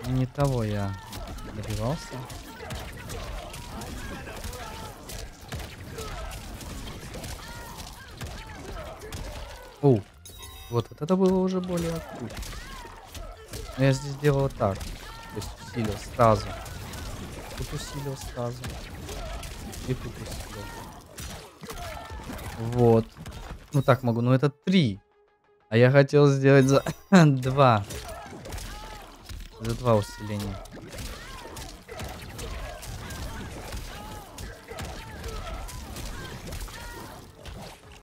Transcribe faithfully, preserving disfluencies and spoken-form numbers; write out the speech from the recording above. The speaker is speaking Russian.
Не того я добивался. О, вот, вот это было уже более акутно. Но я здесь делал так. То есть усилил сразу. Тут усилил сразу. И тут усилил. Вот. Ну так могу, но это три. А я хотел сделать за два. За два усиления.